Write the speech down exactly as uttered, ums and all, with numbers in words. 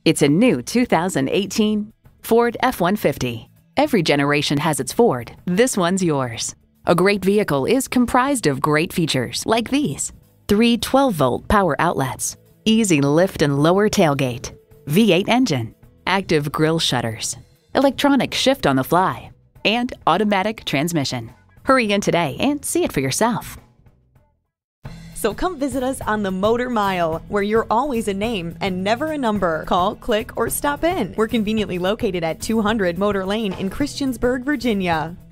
It's a new two thousand eighteen Ford F one fifty. Every generation has its Ford. This one's yours. A great vehicle is comprised of great features like these: three twelve volt power outlets, easy lift and lower tailgate, V eight engine, active grille shutters, electronic shift on the fly, and automatic transmission. Hurry in today and see it for yourself. So come visit us on the Motor Mile, where you're always a name and never a number. Call, click, or stop in. We're conveniently located at two hundred Motor Lane in Christiansburg, Virginia.